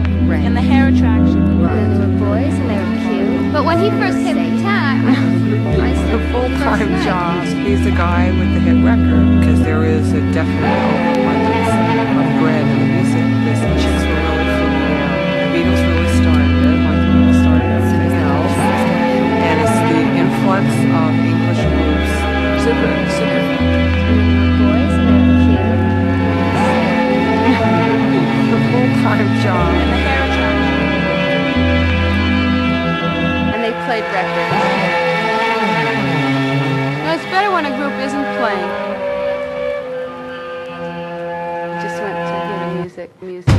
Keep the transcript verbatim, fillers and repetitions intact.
Right. And the hair attraction. Right. And they were boys and they were cute. But when he first hit the tent, I It's a said, full-time first night. job. He's the guy with the hit record because there is a definite overabundance of bread in the music. Because the chicks were really frugal. The Beatles really started it, like the Beatles started everything else. And it's the influx of English groups. Super, super. Boys and they were cute. The full-time job. And the hair attraction. And they played records. No, it's better when a group isn't playing. Just went to hear the music, music.